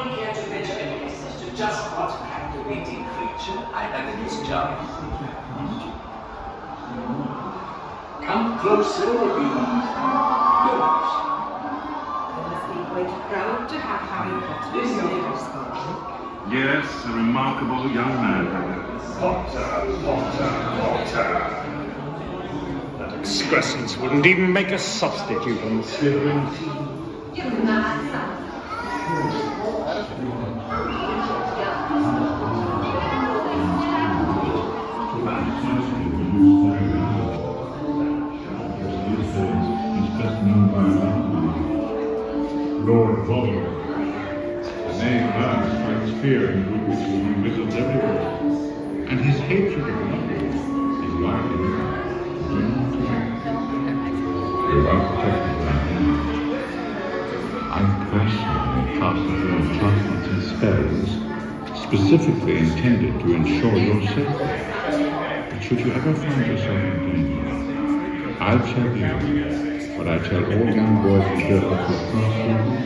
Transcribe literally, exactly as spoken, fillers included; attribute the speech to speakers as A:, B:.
A: am here to venture a guess as to just what captivating creature I have in this jar. Come closer if you want. Good.
B: I must be quite proud to have Harry Potter as your school.
C: Yes, a remarkable young man.
D: Potter, Potter, Potter.
E: That excrescence wouldn't even make a substitute on the Slytherin team.
B: You mad son.
D: Lord Voldemort. The name now strikes fear in groups who wizards everywhere. And his hatred of money is likely to You're unprotected now. I personally cast your enchantments and spells specifically intended to ensure your safety. But should you ever find yourself in danger, I'll tell you what I tell all young boys and girls who pass through